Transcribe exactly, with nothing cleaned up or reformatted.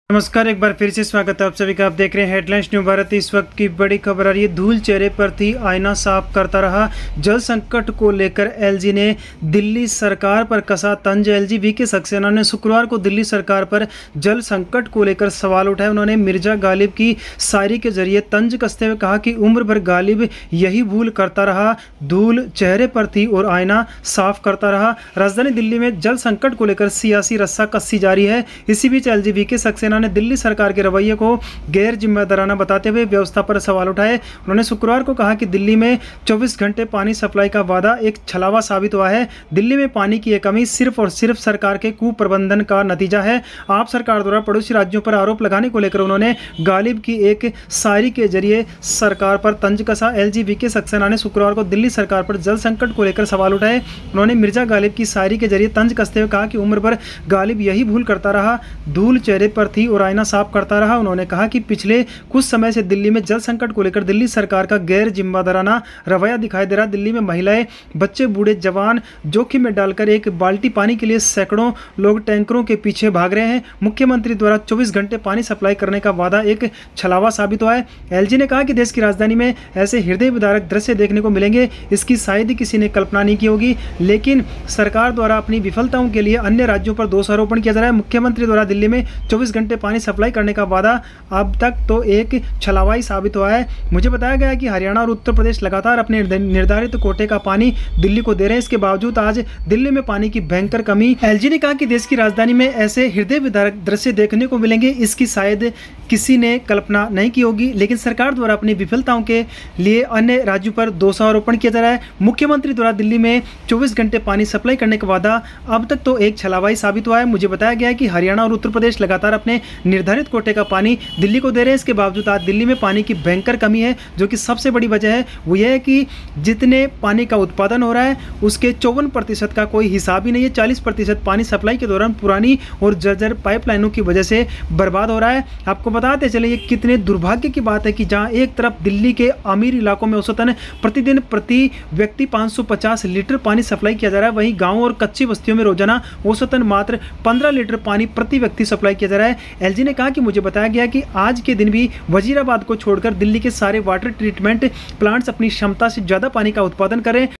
नमस्कार, एक बार फिर से स्वागत है आप सभी का। आप देख रहे हैं हेडलाइंस न्यू भारत। इस वक्त की बड़ी खबर आ रही है। धूल चेहरे पर थी, आईना साफ करता रहा। जल संकट को लेकर एलजी ने दिल्ली सरकार पर कसा तंज। एलजी वीके सक्सेना ने शुक्रवार को दिल्ली सरकार पर जल संकट को लेकर सवाल उठाए। उन्होंने मिर्जा गालिब की शायरी के जरिए तंज कसते हुए कहा कि उम्र भर गालिब यही भूल करता रहा, धूल चेहरे पर थी और आईना साफ करता रहा। राजधानी दिल्ली में जल संकट को लेकर सियासी रस्सा कस्सी जारी है। इसी बीच एलजी वीके सक्सेना ने दिल्ली सरकार के रवैये को गैर जिम्मेदाराना बताते हुए व्यवस्था पर सवाल उठाए। उन्होंने शुक्रवार को कहा कि दिल्ली में चौबीस घंटे पानी सप्लाई का वादा एक छलावा साबित हुआ है। दिल्ली में पानी की एक कमी सिर्फ और सिर्फ सरकार के कुप्रबंधन का नतीजा है। आप सरकार द्वारा पड़ोसी राज्यों पर आरोप लगाने को लेकर उन्होंने गालिब की एक शायरी के जरिए सरकार पर तंज कसा। एलजी वीके सक्सेना ने शुक्रवार को दिल्ली सरकार पर जल संकट को लेकर सवाल उठाए। उन्होंने मिर्जा गालिब की शायरी के जरिए तंज कसते हुए कहा कि उम्र भर गालिब यही भूल करता रहा, धूल चेहरे पर थी और आईना साफ करता रहा। उन्होंने कहा कि पिछले कुछ समय से दिल्ली में जल संकट को लेकर दिल्ली सरकार का गैर जिम्मेदाराना रवैया दिखाई दे रहा। दिल्ली में महिलाएं, बच्चे, बूढ़े, जवान जोखिम में डालकर एक बाल्टी पानी के लिए सैकड़ों लोग टैंकरों के पीछे भाग रहे हैं। मुख्यमंत्री द्वारा चौबीस घंटे पानी सप्लाई करने का वादा एक छलावा साबित हुआ है। एलजी ने कहा कि देश की राजधानी में ऐसे हृदय विदारक दृश्य देखने को मिलेंगे, इसकी शायद ही किसी ने कल्पना नहीं की होगी। लेकिन सरकार द्वारा अपनी विफलताओं के लिए अन्य राज्यों पर दोषारोपण किया जा रहा है। मुख्यमंत्री द्वारा दिल्ली में चौबीस घंटे पानी सप्लाई करने का वादा अब तक तो एक छलावाई साबित हुआ है। मुझे बताया गया है कि हरियाणा और उत्तर प्रदेश लगातार अपने निर्धारित कोटे का पानी दिल्ली को दे रहे हैं। इसके बावजूद आज दिल्ली में पानी की भयंकर कमी। एलजी ने कहा कि देश की राजधानी में ऐसे हृदय विदारक दृश्य देखने को मिलेंगे, इसकी शायद किसी ने कल्पना नहीं की होगी। लेकिन सरकार द्वारा अपनी विफलताओं के लिए अन्य राज्यों पर दोषारोपण किया जा रहा है। मुख्यमंत्री द्वारा दिल्ली में चौबीस घंटे पानी सप्लाई करने का वादा अब तक तो एक छलावाई साबित हुआ है। मुझे बताया गया है कि हरियाणा और उत्तर प्रदेश लगातार अपने निर्धारित कोटे का पानी दिल्ली को दे रहे हैं। इसके बावजूद आज दिल्ली में पानी की भयंकर कमी है। जो कि सबसे बड़ी वजह है वो यह है कि जितने पानी का उत्पादन हो रहा है उसके चौवन प्रतिशत का कोई हिसाब ही नहीं है। चालीस प्रतिशत पानी सप्लाई के दौरान पुरानी और जर्जर पाइपलाइनों की वजह से बर्बाद हो रहा है। आपको बताते चलिए कितने दुर्भाग्य की बात है कि जहां एक तरफ दिल्ली के अमीर इलाकों में औसतन प्रतिदिन प्रति व्यक्ति पाँच सौ पचास लीटर पानी सप्लाई किया जा रहा है, वहीं गाँव और कच्ची बस्तियों में रोजाना औसतन मात्र पंद्रह लीटर पानी प्रति व्यक्ति सप्लाई किया जा रहा है। एलजी ने कहा कि मुझे बताया गया कि आज के दिन भी वजीराबाद को छोड़कर दिल्ली के सारे वाटर ट्रीटमेंट प्लांट्स अपनी क्षमता से ज़्यादा पानी का उत्पादन करें।